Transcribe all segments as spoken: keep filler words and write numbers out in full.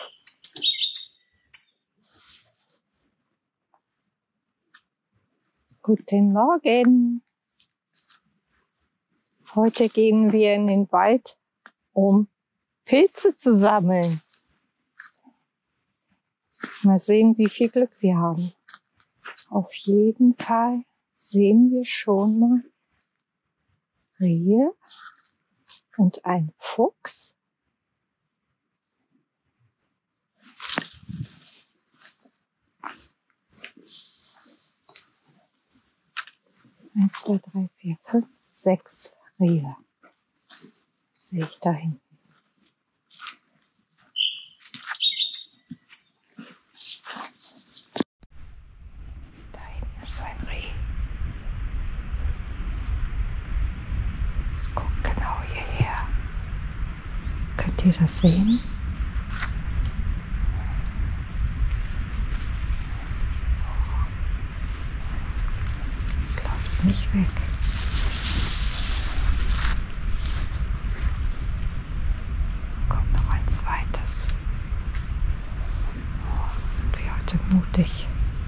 Guten Morgen. Heute gehen wir in den Wald, um Pilze zu sammeln. Mal sehen, wie viel Glück wir haben. Auf jeden Fall sehen wir schon mal Rehe und ein Fuchs. Eins, zwei, drei, vier, fünf, sechs Rehe. Sehe ich da hinten. Da hinten ist ein Reh. Es guckt genau hierher. Könnt ihr das sehen? Es läuft nicht weg. Kommt noch ein zweites. Oh, sind wir heute mutig.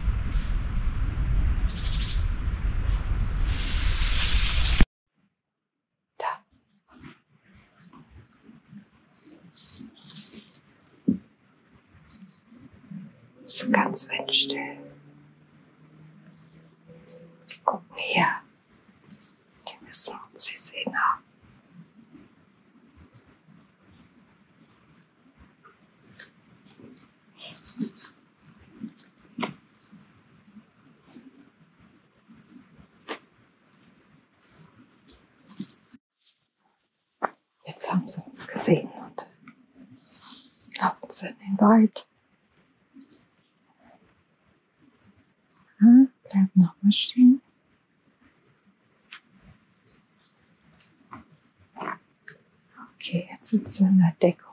Da. Es ist ganz windstill. Die gucken her. Die müssen uns gesehen haben. Jetzt haben sie uns gesehen und laufen sie in den Wald. Hm, bleib noch mal stehen. Okay, jetzt sind sie in der Deckung.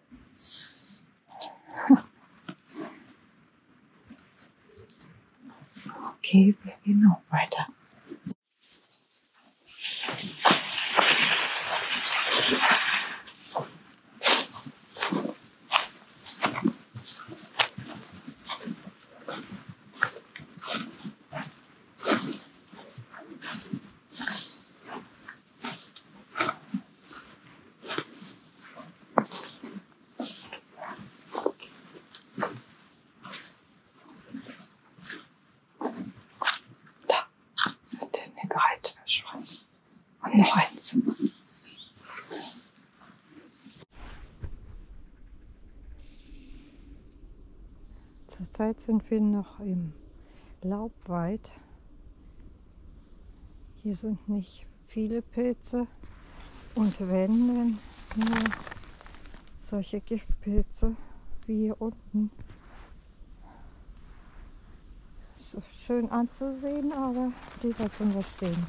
Okay, wir gehen auch weiter. Und noch eins. Zurzeit sind wir noch im Laubwald. Hier sind nicht viele Pilze und wenn, dann nur solche Giftpilze wie hier unten. Ist schön anzusehen, aber die lassen wir stehen.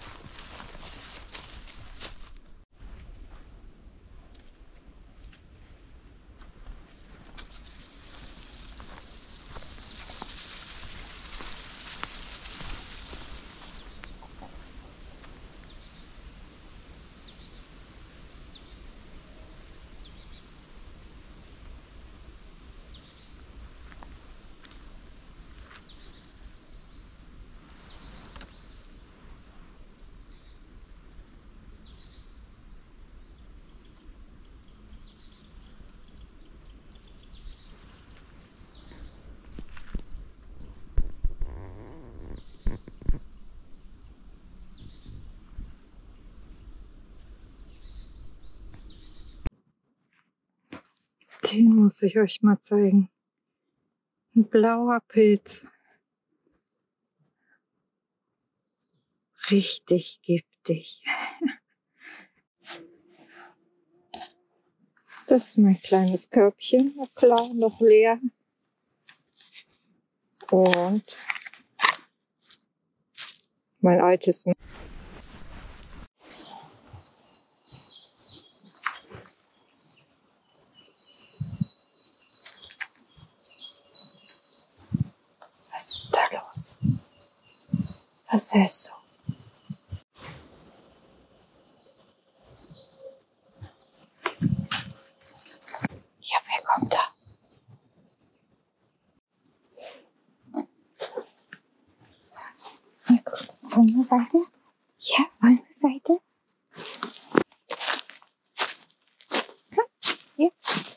Den muss ich euch mal zeigen. Ein blauer Pilz. Richtig giftig. Das ist mein kleines Körbchen. Noch klar, noch leer. Und mein altes. Was ist da los? Was hörst du? Ja, wer kommt da? Wollen wir weiter? Ja, wollen wir weiter? Komm, hier.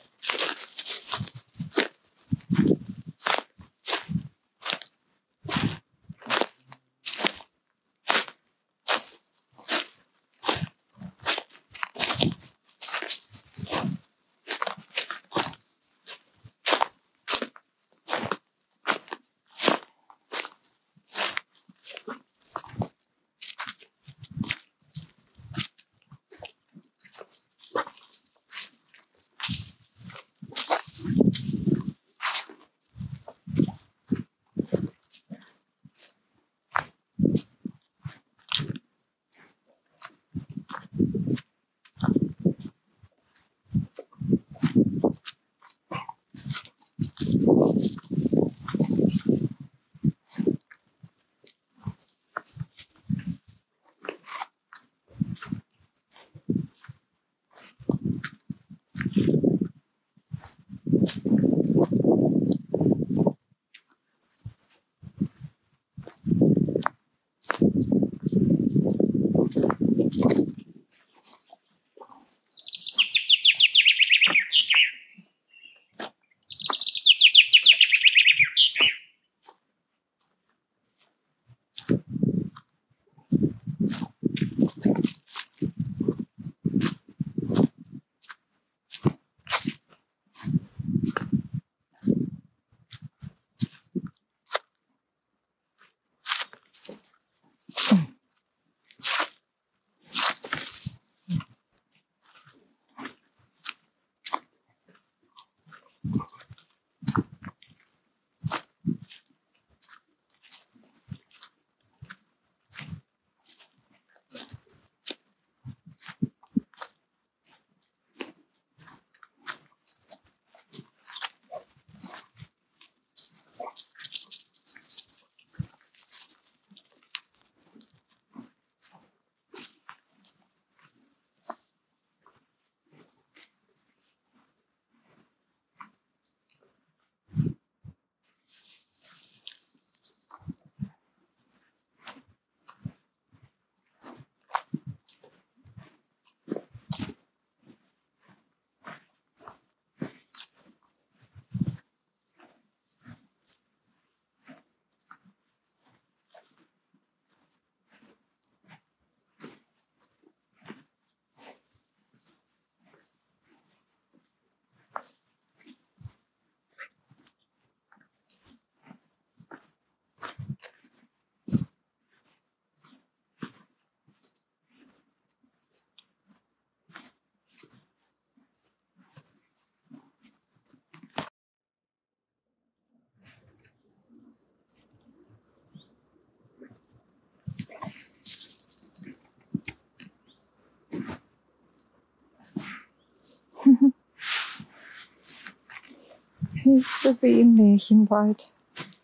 Nicht so wie im Märchenwald.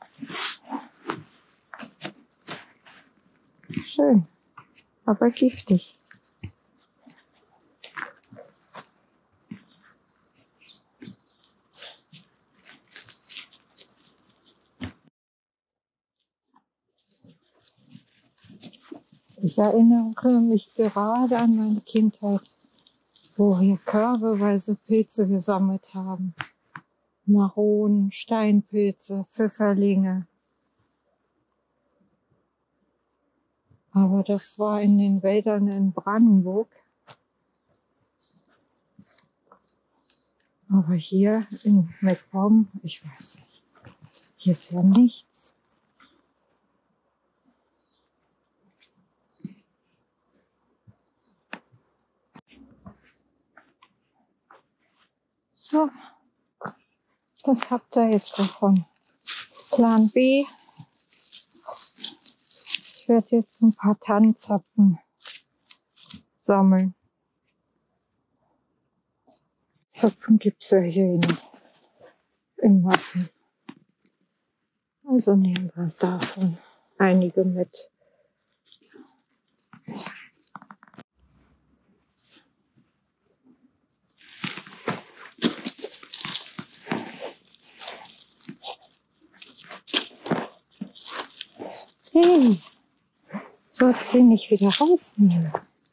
Schön, aber giftig. Ich erinnere mich gerade an meine Kindheit, wo wir körbeweise Pilze gesammelt haben. Maronen, Steinpilze, Pfifferlinge. Aber das war in den Wäldern in Brandenburg. Aber hier in MacPom, ich weiß nicht, hier ist ja nichts. So, das habt ihr jetzt davon. Plan B. Ich werde jetzt ein paar Tannenzapfen sammeln. Zapfen gibt es ja hier in, in Massen. Also nehmen wir davon einige mit. Hey, Sollst du ihn nicht wieder rausnehmen?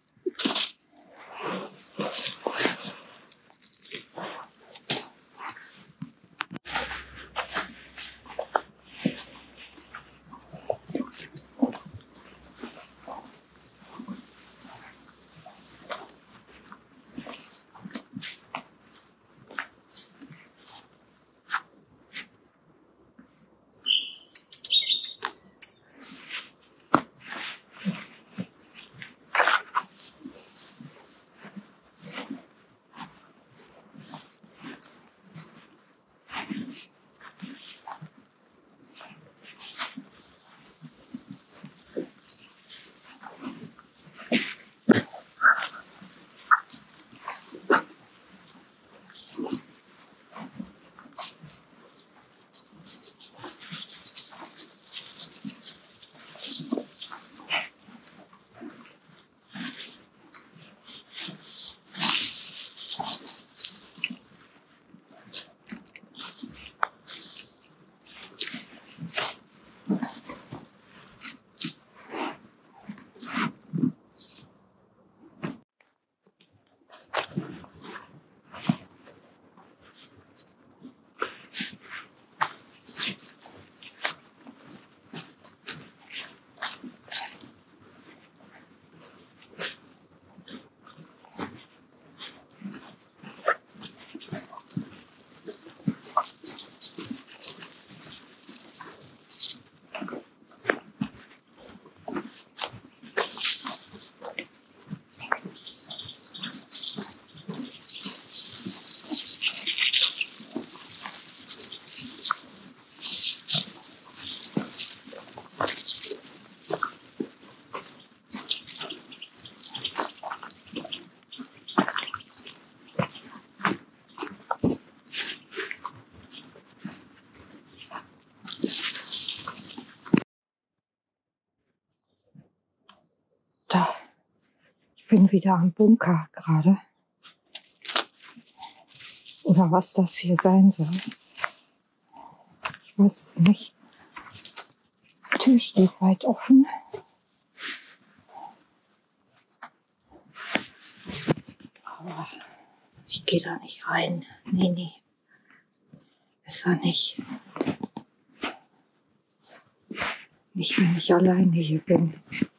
Da. Ich bin wieder am Bunker gerade. Oder was das hier sein soll. Ich weiß es nicht. Die Tür steht weit offen. Aber ich gehe da nicht rein. Nee, nee. Besser nicht. Nicht, wenn ich alleine hier bin.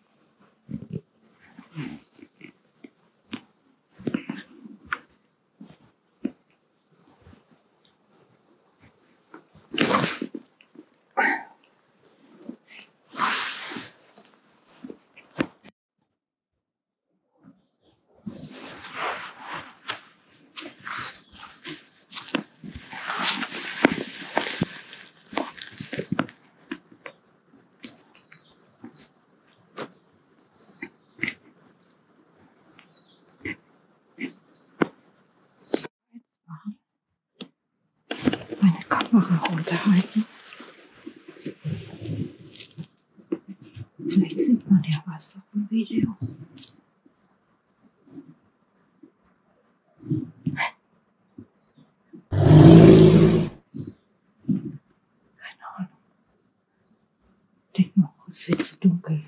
Meine Kamera runterhalten. Vielleicht sieht man ja was auf dem Video. Keine Ahnung. Ich denke mal, es wird zu dunkel.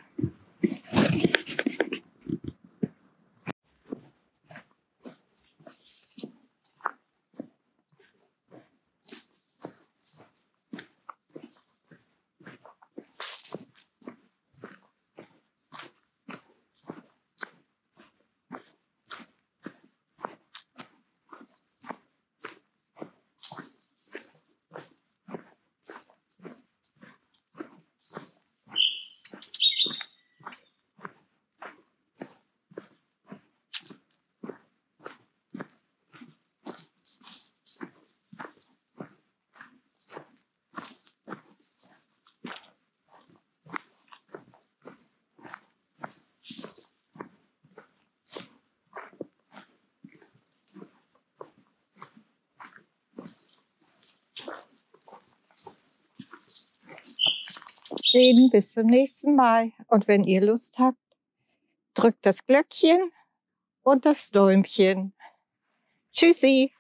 Reden, bis zum nächsten Mal. Und wenn ihr Lust habt, drückt das Glöckchen und das Däumchen. Tschüssi!